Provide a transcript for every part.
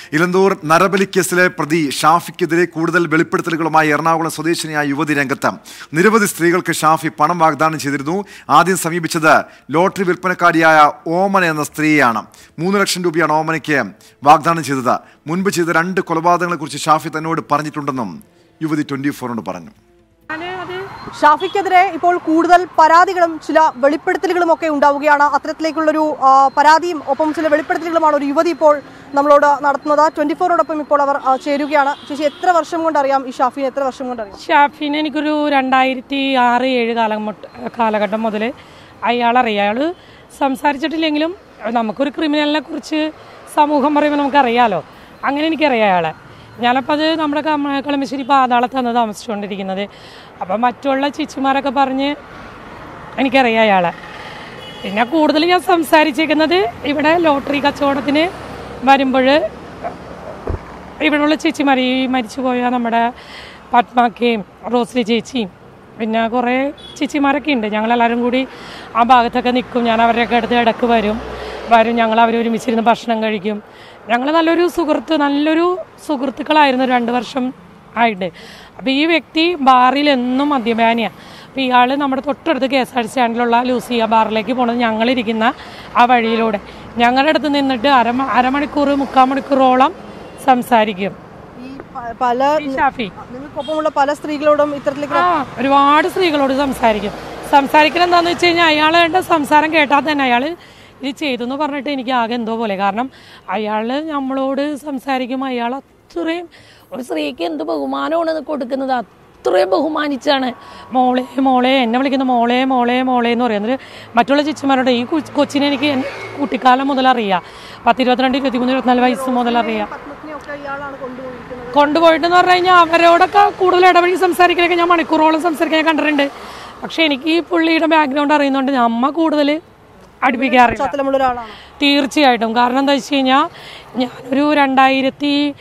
ഇലന്തൂർ നരബലി കേസിലെ പ്രതി ഷാഫിക്കെതിരെ കൂടുതൽ വെളിപ്പെടുത്തലുകളുമായി എറണാകുളം സ്വദേശിനിയായ യുവതി രംഗത്ത്. നിരവധി സ്ത്രീകൾക്ക് ഷാഫി പണം വാഗ്ദാനം ചെയ്തിരുന്നു. ആദ്യം സമീപിച്ചത് ലോട്ടറി വിൽപ്പനക്കാരിയായ ഓമന എന്ന സ്ത്രീയാണ്. 3 ലക്ഷം രൂപയാണ് ഓമനയ്ക്ക് വാഗ്ദാനം ചെയ്തത്. മുൻപ് ചെയ്ത 2 കൊലപാതകങ്ങളെക്കുറിച്ച് ഷാഫി തന്നോട് പറഞ്ഞിട്ടുണ്ടെന്നും യുവതി 24 പറഞ്ഞു. ഷാഫിക്കെതിരെ ഇപ്പോൾ കൂടുതൽ പരാതികളും ചില വെളിപ്പെടുത്തലുകളും ഒക്കെ ഉണ്ടാവുകയാണ്. അത്തരത്തിലേക്കുള്ളൊരു പരാതിയും ഒപ്പം ചില വെളിപ്പെടുത്തലുകളുമാണ് ഒരു യുവതി ഇപ്പോൾ നമ്മളോട് നടത്തുന്നത്. 24ഓടൊപ്പം ഇപ്പോൾ അവർ ചേരുകയാണ്. ചേച്ചി, എത്ര വർഷം കൊണ്ടറിയാം ഈ ഷാഫിനെ? എത്ര വർഷം കൊണ്ടറിയാം ഷാഫിനെ? എനിക്കൊരു 2006-2007 കാലഘട്ടം മുതൽ അയാളറിയാം. അയാൾ സംസാരിച്ചിട്ടില്ലെങ്കിലും നമുക്കൊരു ക്രിമിനലിനെ കുറിച്ച് സമൂഹം പറയുമ്പോൾ നമുക്കറിയാമല്ലോ. അങ്ങനെ എനിക്കറിയാം അയാളെ. ഞാനപ്പോൾ അത് നമ്മുടെ കളമശ്ശേരി പാതാളത്താണ് താമസിച്ചുകൊണ്ടിരിക്കുന്നത്. അപ്പം മറ്റുള്ള ചേച്ചിമാരൊക്കെ പറഞ്ഞ് എനിക്കറിയാം അയാളെ. പിന്നെ കൂടുതൽ ഞാൻ സംസാരിച്ചേക്കുന്നത് ഇവിടെ ലോട്ടറി കച്ചവടത്തിന് വരുമ്പോൾ ഇവിടെയുള്ള ചേച്ചിമാർ, ഈ മരിച്ചുപോയ നമ്മുടെ പത്മാക്കയും റോസ്ലി ചേച്ചിയും പിന്നെ കുറേ ചേച്ചിമാരൊക്കെ ഉണ്ട്. ഞങ്ങളെല്ലാവരും കൂടി ആ ഭാഗത്തൊക്കെ നിൽക്കും. ഞാൻ അവരുടെയൊക്കെ അടുത്ത് ഇടയ്ക്ക് വരും. ഞങ്ങൾ ഒരുമിച്ചിരുന്ന് ഭക്ഷണം കഴിക്കും. ഞങ്ങൾ നല്ലൊരു സുഹൃത്തുക്കളായിരുന്നു 2 വർഷം ആയിട്ട്. അപ്പോൾ ഈ വ്യക്തി ബാറിൽ എന്നും മദ്യപാനിയാണ്. അപ്പോൾ ഇയാൾ നമ്മുടെ തൊട്ടടുത്ത് KSRTC സ്റ്റാൻഡിലുള്ള ലൂസിയ ബാറിലേക്ക് പോകുന്നത് ഞങ്ങളിരിക്കുന്ന ആ വഴിയിലൂടെ. ഞങ്ങളുടെ അടുത്ത് നിന്നിട്ട് അരമണിക്കൂർ 3/4 മണിക്കൂറോളം സംസാരിക്കും. ഷാഫി പല സ്ത്രീകളോടും ഇത്തരത്തിലേക്ക് ഒരുപാട് സ്ത്രീകളോട് സംസാരിക്കണം എന്താണെന്ന് വെച്ച് കഴിഞ്ഞാൽ അയാളുടെ സംസാരം കേട്ടാൽ തന്നെ അയാൾ ഇത് ചെയ്തെന്ന് പറഞ്ഞിട്ട് എനിക്ക് ആകെ എന്തോ പോലെ. കാരണം അയാൾ നമ്മളോട് സംസാരിക്കുമ്പോൾ അയാൾ അത്രയും ഒരു സ്ത്രീക്ക് എന്ത് ബഹുമാനമാണ് കൊടുക്കുന്നത്. അത്രയും ബഹുമാനിച്ചാണ് മോളെ മോളെ എന്നെ വിളിക്കുന്ന മോളെ മോളെ മോളെ എന്ന് പറയുന്നത്. മറ്റുള്ള ചേച്ചിമാരോട് ഈ കൊച്ചിനെ എനിക്ക് കുട്ടിക്കാലം മുതലറിയാം. 10, 22, 23, 24 വയസ്സ് മുതലറിയാം. കൊണ്ടുപോയിട്ടെന്ന് പറഞ്ഞു കഴിഞ്ഞാൽ അവരോടൊക്കെ കൂടുതൽ ഇടപഴകി സംസാരിക്കാനൊക്കെ ഞാൻ മണിക്കൂറോളം സംസാരിക്കാൻ കണ്ടിട്ടുണ്ട്. പക്ഷെ എനിക്ക് ഈ പുള്ളിയുടെ ബാക്ക്ഗ്രൗണ്ട് അറിയുന്നതുകൊണ്ട് അമ്മ കൂടുതൽ അടുപ്പിക്കാറില്ല. തീർച്ചയായിട്ടും. കാരണം എന്താ വെച്ച് കഴിഞ്ഞാൽ ഞാനൊരു 2008,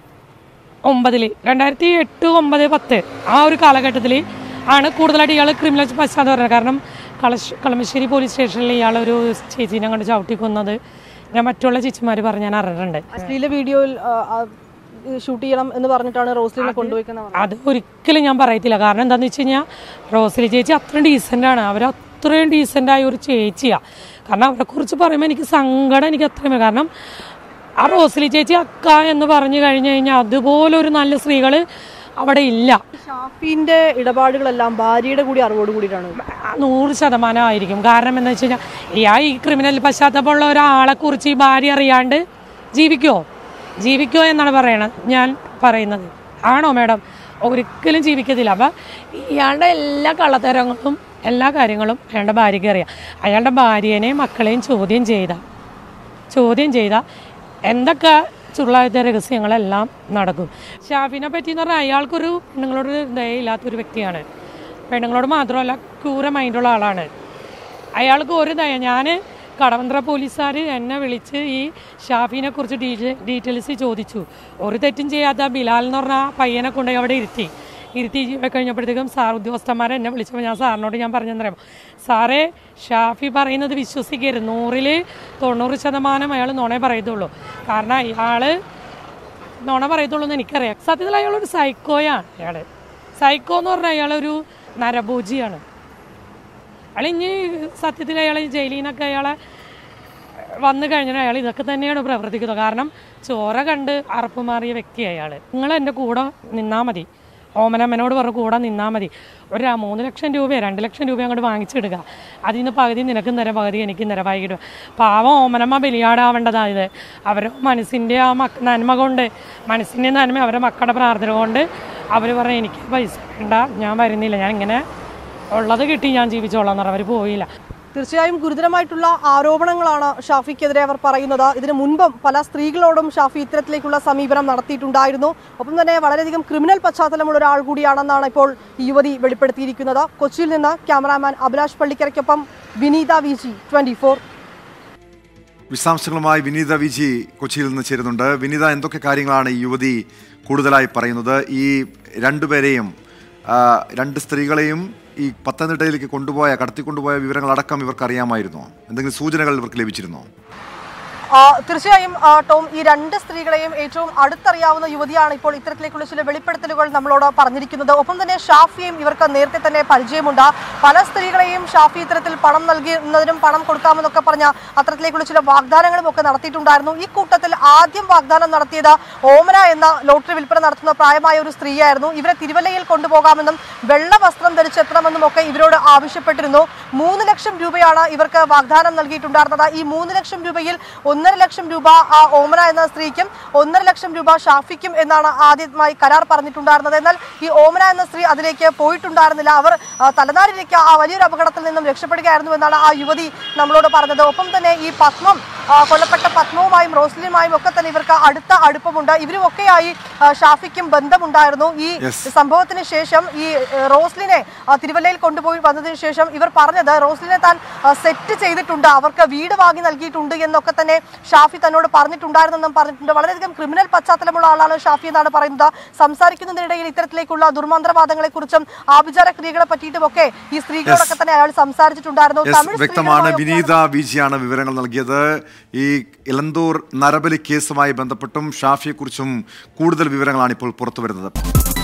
2008, 2009, 2010 ആ ഒരു കാലഘട്ടത്തിൽ ആണ് കൂടുതലായിട്ട് ഇയാൾ ക്രിമിനൽ പശ്ചാത്തലം പറഞ്ഞത്. കാരണം കളമശ്ശേരി പോലീസ് സ്റ്റേഷനിൽ ഇയാളൊരു ചേച്ചീനെ കണ്ട് ചവിട്ടിക്കൊന്നത് ഞാൻ മറ്റുള്ള ചേച്ചിമാർ പറഞ്ഞ് ഞാൻ അറിഞ്ഞിട്ടുണ്ട്. വീഡിയോയിൽ ഷൂട്ട് ചെയ്യണം എന്ന് പറഞ്ഞിട്ടാണ് റോസ്ലിനെ കൊണ്ടുപോയിക്കുന്നത്. അത് ഒരിക്കലും ഞാൻ പറയത്തില്ല. കാരണം എന്താണെന്ന് വെച്ച് കഴിഞ്ഞാൽ റോസ്ലി ചേച്ചി അത്രയും ഡീസൻ്റാണ്. അത്രയും ഡീസൻ്റായ ഒരു ചേച്ചിയാണ്. കാരണം അവരെക്കുറിച്ച് പറയുമ്പോൾ എനിക്ക് സങ്കടം എനിക്ക് അത്രയും. കാരണം ആ റോസ്ലി ചേച്ചി അക്ക എന്ന് പറഞ്ഞു കഴിഞ്ഞു കഴിഞ്ഞാൽ അതുപോലൊരു നല്ല സ്ത്രീകൾ അവിടെ ഇല്ല. ഷാഫിന്റെ ഇടപാടുകളെല്ലാം ഭാര്യയുടെ കൂടി അറിവോട് കൂടിയിട്ടാണ്. 100% ആയിരിക്കും. കാരണം എന്താ വെച്ച് കഴിഞ്ഞാൽ ഈ ക്രിമിനൽ പശ്ചാത്തലമുള്ള ഒരാളെ കുറിച്ച് ഈ ഭാര്യ അറിയാണ്ട് ജീവിക്കോ എന്നാണ് ഞാൻ പറയുന്നത്. ആണോ മാഡം? ഒരിക്കലും ജീവിക്കത്തില്ല. അപ്പം ഇയാളുടെ എല്ലാ കള്ളത്തരങ്ങളും എല്ലാ കാര്യങ്ങളും അയാളുടെ ഭാര്യയ്ക്ക് അറിയാം. അയാളുടെ ഭാര്യനെയും മക്കളെയും ചോദ്യം ചെയ്ത എന്തൊക്കെ ചുള്ളായത്ത രഹസ്യങ്ങളെല്ലാം നടക്കും. ഷാഫിനെ പറ്റി എന്ന് പറഞ്ഞാൽ അയാൾക്കൊരു പെണ്ണുങ്ങളോട് ദയയില്ലാത്തൊരു വ്യക്തിയാണ്. പെണ്ണുങ്ങളോട് മാത്രമല്ല ക്രൂര മൈൻഡുള്ള ആളാണ്. അയാൾക്ക് ഒരു ദയ. ഞാൻ കടവന്ത്ര പോലീസുകാർ എന്നെ വിളിച്ച് ഈ ഷാഫിനെ കുറിച്ച് ഡീറ്റെയിൽസ് ചോദിച്ചു. ഒരു തെറ്റും ചെയ്യാത്ത ബിലാൽ എന്ന് പറഞ്ഞ പയ്യനെ കൊണ്ടുപോയി അവിടെ ഇരുത്തി കഴിഞ്ഞപ്പോഴത്തേക്കും ഉദ്യോഗസ്ഥന്മാരെ എന്നെ വിളിച്ചപ്പോൾ ഞാൻ സാറിനോട് പറഞ്ഞെന്നറിയാം, സാറേ ഷാഫി പറയുന്നത് വിശ്വസിക്കരുത്. 100% അയാൾ നുണ പറയത്തുള്ളൂ. കാരണം അയാൾ നുണ പറയത്തുള്ളൂ എന്ന് എനിക്കറിയാം. സത്യത്തിൽ അയാളൊരു സൈക്കോയാണ്. സൈക്കോ എന്ന് പറഞ്ഞാൽ അയാളൊരു നരഭോജിയാണ്. അയാൾ ഇനി സത്യത്തിൽ അയാൾ ജയിലിൽ നിന്നൊക്കെ അയാളെ വന്നു കഴിഞ്ഞാൽ അയാൾ ഇതൊക്കെ തന്നെയാണ് പ്രവർത്തിക്കുന്നത്. കാരണം ചോര കണ്ട് അറപ്പ് മാറിയ വ്യക്തി അയാൾ. നിങ്ങൾ എൻ്റെ കൂടെ നിന്നാൽ മതി. ഓമനമ്മനോട് പറഞ്ഞ് കൂടെ നിന്നാൽ മതി. ഒരു 3 ലക്ഷം രൂപയോ 2 ലക്ഷം രൂപ അങ്ങോട്ട് വാങ്ങിച്ചെടുക്കുക. അതിൽ നിന്ന് പകുതി നിനക്കും തരാം, പകുതി എനിക്കും തരാം. വൈകിട്ട് പാവം ഓമനമ്മ ബലിയാടാവേണ്ടതായത് അവരുടെ മനസ്സിൻ്റെ ആ നന്മ കൊണ്ട്, മനസ്സിൻ്റെ നന്മ അവരുടെ മക്കളുടെ പ്രാർത്ഥന കൊണ്ട് അവർ പറഞ്ഞ എനിക്ക് പൈസ വേണ്ട, ഞാൻ വരുന്നില്ല, ഞാൻ ഇങ്ങനെ ഉള്ളത് കിട്ടി ഞാൻ ജീവിച്ചോളാം എന്ന് പറഞ്ഞാൽ അവർ പോയില്ല. തീർച്ചയായും ഗുരുതരമായിട്ടുള്ള ആരോപണങ്ങളാണ് ഷാഫിക്കെതിരെ അവർ പറയുന്നത്. ഇതിനു മുൻപും പല സ്ത്രീകളോടും ഷാഫി ഇത്തരത്തിലേക്കുള്ള സമീപനം നടത്തിയിട്ടുണ്ടായിരുന്നു. ഒപ്പം തന്നെ വളരെയധികം ക്രിമിനൽ പശ്ചാത്തലമുള്ള ഒരാൾ കൂടിയാണെന്നാണ് ഇപ്പോൾ ഈ യുവതി വെളിപ്പെടുത്തിയിരിക്കുന്നത്. കൊച്ചിയിൽ നിന്ന് ക്യാമറാമാൻ അഭിലാഷ് പള്ളിക്കരയ്ക്കൊപ്പം വിനീത VG 24. വിശദാംശങ്ങളുമായി വിനീത VG കൊച്ചിയിൽ നിന്ന് ചേരുന്നുണ്ട്. വിനീത, എന്തൊക്കെ കാര്യങ്ങളാണ് ഈ യുവതി കൂടുതലായി പറയുന്നത്? ഈ രണ്ടുപേരെയും, 2 സ്ത്രീകളെയും ഈ പത്തനംതിട്ടയിലേക്ക് കടത്തിക്കൊണ്ടുപോയ വിവരങ്ങളടക്കം ഇവർക്ക് അറിയാമായിരുന്നോ? എന്തെങ്കിലും സൂചനകൾ ഇവർക്ക് ലഭിച്ചിരുന്നോ? തീർച്ചയായും ടോം, ഈ രണ്ട് സ്ത്രീകളെയും ഏറ്റവും അടുത്തറിയാവുന്ന യുവതിയാണ് ഇപ്പോൾ ഇത്തരത്തിലേക്കുള്ള ചില വെളിപ്പെടുത്തലുകൾ നമ്മളോട് പറഞ്ഞിരിക്കുന്നത്. ഒപ്പം തന്നെ ഷാഫിയെയും ഇവർക്ക് നേരത്തെ തന്നെ പരിചയമുണ്ട്. പല സ്ത്രീകളെയും ഷാഫി ഇത്തരത്തിൽ പണം നൽകുന്നതിനും പണം കൊടുക്കാമെന്നൊക്കെ പറഞ്ഞ അത്തരത്തിലേക്കുള്ള ചില വാഗ്ദാനങ്ങളും ഒക്കെ നടത്തിയിട്ടുണ്ടായിരുന്നു. ഈ കൂട്ടത്തിൽ ആദ്യം വാഗ്ദാനം നടത്തിയത് ഓമന എന്ന ലോട്ടറി വിൽപ്പന നടത്തുന്ന പ്രായമായ ഒരു സ്ത്രീയായിരുന്നു. ഇവരെ തിരുവല്ലയിൽ കൊണ്ടുപോകാമെന്നും വെള്ള വസ്ത്രം ധരിച്ചെത്തണമെന്നും ഒക്കെ ഇവരോട് ആവശ്യപ്പെട്ടിരുന്നു. 3 ലക്ഷം രൂപയാണ് ഇവർക്ക് വാഗ്ദാനം നൽകിയിട്ടുണ്ടായിരുന്നത്. ഈ 3 ലക്ഷം രൂപയിൽ 1.5 ലക്ഷം രൂപ ഓമന എന്ന സ്ത്രീക്കും 1.5 ലക്ഷം രൂപ ഷാഫിക്കും എന്നാണ് ആദ്യമായി കരാർ പറഞ്ഞിട്ടുണ്ടായിരുന്നത്. എന്നാൽ ഈ ഓമന എന്ന സ്ത്രീ അതിലേക്ക് പോയിട്ടുണ്ടായിരുന്നില്ല. അവർ തലനാരിലേക്ക് ആ വലിയൊരു അപകടത്തിൽ നിന്നും രക്ഷപ്പെടുകയായിരുന്നു എന്നാണ് ആ യുവതി നമ്മളോട് പറഞ്ഞത്. ഒപ്പം തന്നെ ഈ കൊല്ലപ്പെട്ട പത്മവുമായും റോസ്ലിനുമായും ഒക്കെ തന്നെ ഇവർക്ക് അടുത്ത അടുപ്പമുണ്ട്. ഇവരുമൊക്കെയായി ഷാഫിക്കും ബന്ധമുണ്ടായിരുന്നു. ഈ സംഭവത്തിന് ശേഷം ഈ റോസ്ലിനെ തിരുവല്ലയിൽ കൊണ്ടുപോയി വന്നതിന് ശേഷം ഇവർ പറഞ്ഞത് റോസ്ലിനെ താൻ സെറ്റ് ചെയ്തിട്ടുണ്ട്, അവർക്ക് വീട് വാങ്ങി നൽകിയിട്ടുണ്ട് എന്നൊക്കെ തന്നെ ഷാഫി തന്നോട് പറഞ്ഞിട്ടുണ്ടായിരുന്നെന്നും പറഞ്ഞിട്ടുണ്ട്. വളരെയധികം ക്രിമിനൽ പശ്ചാത്തലമുള്ള ആളാണ് ഷാഫി എന്നാണ് പറയുന്നത്. സംസാരിക്കുന്നതിനിടയിൽ ഇത്തരത്തിലേക്കുള്ള ദുർമന്ത്രവാദങ്ങളെ കുറിച്ചും ആഭിചാര ക്രിയകളെ പറ്റിയിട്ടുമൊക്കെ ഈ സ്ത്രീകളോടൊക്കെ തന്നെ അയാൾ സംസാരിച്ചിട്ടുണ്ടായിരുന്നു. വ്യക്തമാണ്. വിനീത വിജിയാണ് വിവരങ്ങൾ നൽകിയത്. ഈ ഇലന്തൂർ നരബലി കേസുമായി ബന്ധപ്പെട്ടും ഷാഫിയെക്കുറിച്ചും കൂടുതൽ വിവരങ്ങളാണ് ഇപ്പോൾ പുറത്തുവരുന്നത്.